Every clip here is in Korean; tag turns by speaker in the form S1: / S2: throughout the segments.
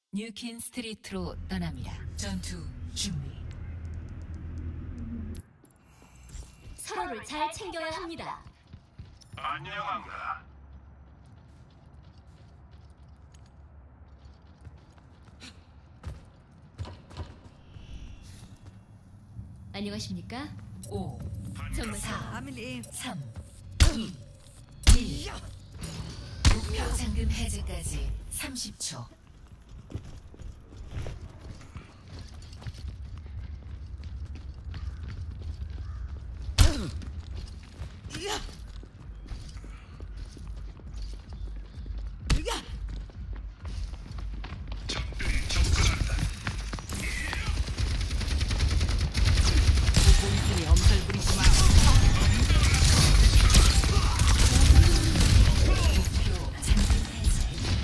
S1: 뉴킨 스트리트로 떠납니다. 전투 준비.
S2: 서로를 잘 챙겨야 합니다.
S3: 안녕한가.
S2: 안녕하십니까?
S1: 5,
S2: 정말
S1: 4,
S4: 아밀리
S1: 3, 2, 1. 목표 잠금 해제까지 30초.
S3: 적들이 접근한다.
S4: 공들이 엄살 부리지 마.
S1: 목표 잠금 해제.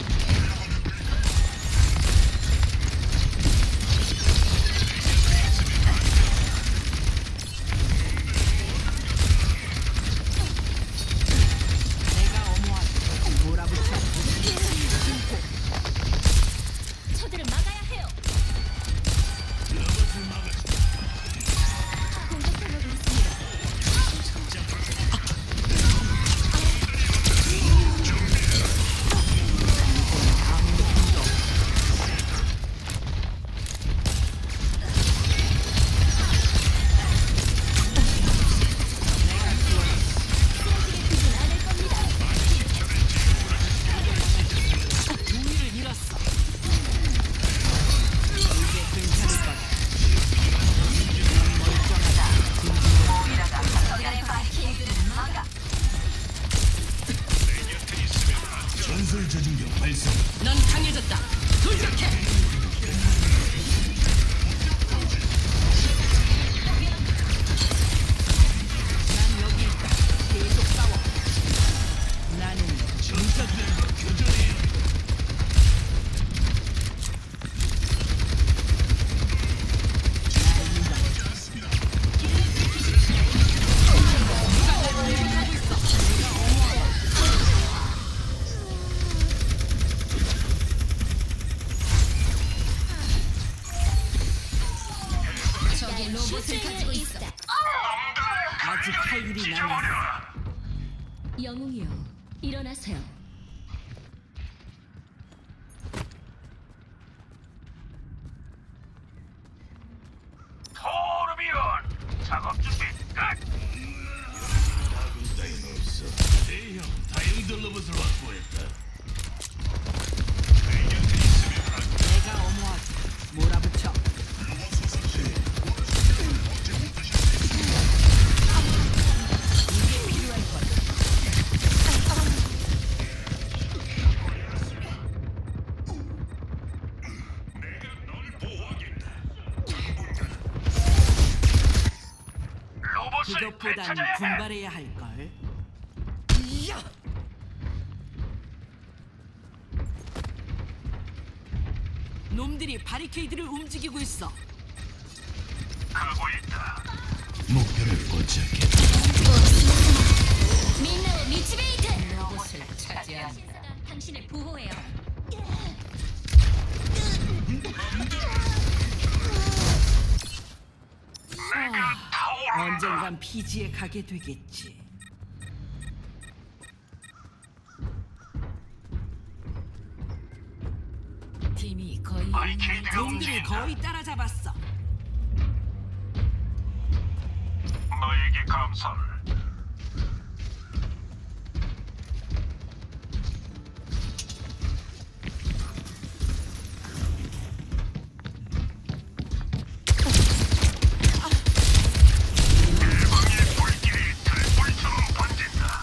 S4: 내가 어머하게 몰아붙여.
S2: 저들을 막아야 해요.
S3: 로봇을 막을
S2: 공격당하고 있습니다. 쓰러지게 않을 겁니다.
S4: 우위를 잃었어. 이제 괜찮을 거다.
S3: 전술 저중경 발생.
S4: 넌 강해졌다. 돌격해. 난 여기 있다. 계속 싸워. 나는
S3: 전사들과 교전해야
S4: 나를 믿어.
S2: 적의 로봇을 가지고 있어.
S4: 아직 할 일이 남았어.
S2: 영웅이요, 일어나세요.
S3: 토르비온 작업 준비 끝. 따윈 없어. 대형 다용도 로봇을 확보했다.
S4: 내가 어머하게 몰아붙여. 이게 필요할 거야.
S3: 내가 널 보호하겠다. 로봇을
S4: 그것보단
S3: 되찾아야 해.
S4: 분발해야 할걸. 놈들이 바리케이드를 움직이고 있어.
S3: 가고 있다. 목표를 포착해.
S2: 민나오 미치베이트. 로봇을 차지한다. 당신을 보호해요.
S4: 언젠간 피지에 가게 되겠지.
S1: 팀이 거의
S3: 바리케이드가
S4: 놈들을
S3: 움직인다.
S4: 거의 따라잡았어.
S3: 너에게 감사를. 일방의 불길이 들불처럼 번진다.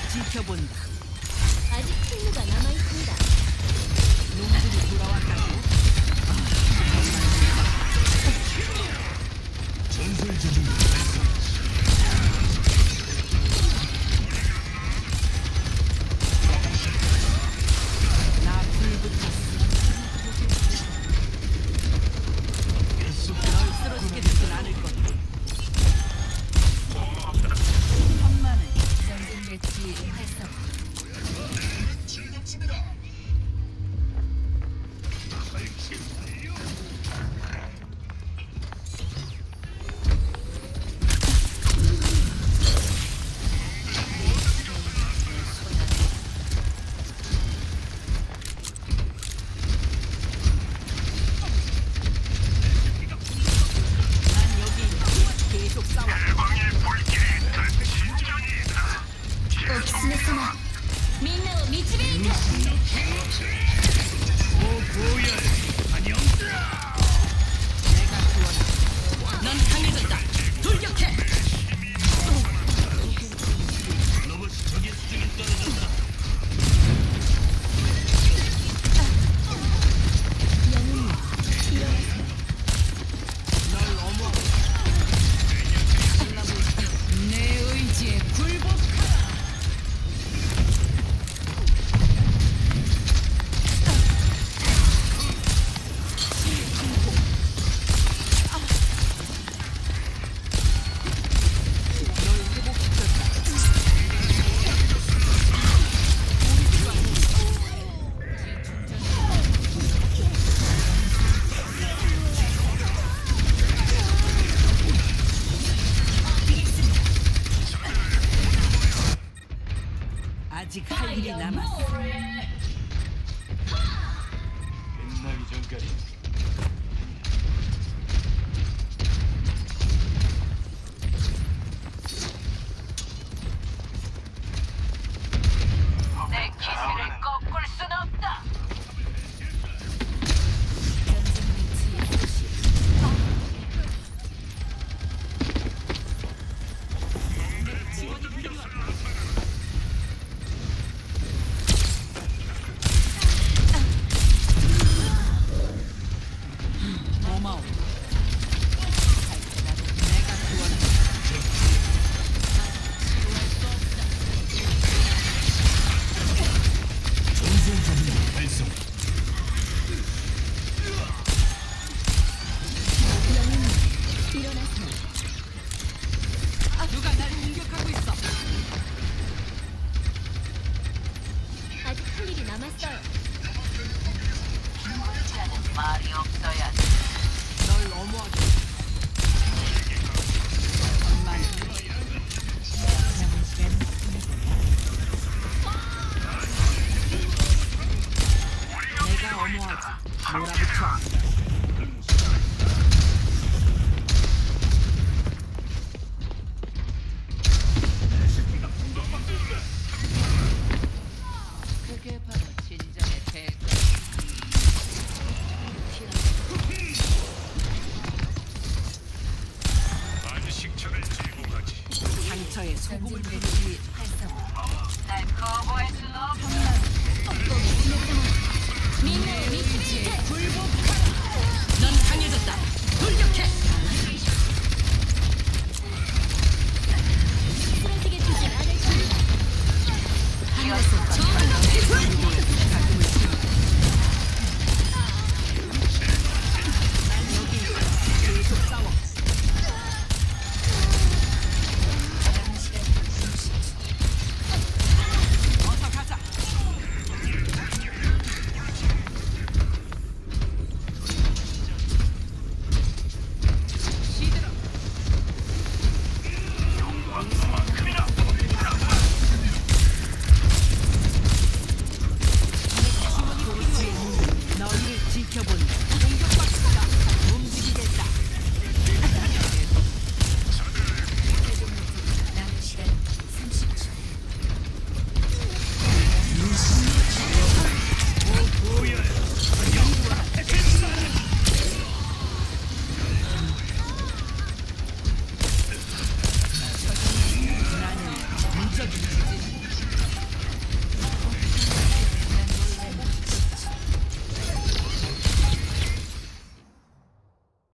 S4: 지켜본다.
S2: 아직 승리가 남아 있습니다.
S4: 놈들이 돌아왔다고.
S3: 전설 저주를 발사.
S4: 나 불붙었어.
S3: 계속
S4: 널 쓰러지게 되진 않을 거다. 천만에
S1: 전진 배치 활성.
S4: 난 여기 있다. 계속 싸워.
S2: 옥스네스마 민나오 미치베이트.
S4: 내가 구원한다. 넌 강해졌다. 돌격해.
S3: 로봇이 적의 수중에 떨어졌다.
S2: 영웅이여 일어나세요.
S4: 널 어머. 내 의지에 굴복하라. 널 회복시켰다. 아직 할 일이 남았어.
S3: 끝나기 전까지.
S4: 내 기세를 꺾을 순 없다.
S1: 전진 배치 소시.
S4: 고마워. 내가 구원한다.
S3: 전설 저주를 발사.
S2: 영웅이여 일어나세요.
S4: 누가 날 공격하고 있어.
S2: 아직 할 일이 남았어요.
S4: 말이 없어야 돼. 널 어머하게. 천만에.
S1: 남은 시간 3분.
S4: 내가 어머하지. 몰아붙여.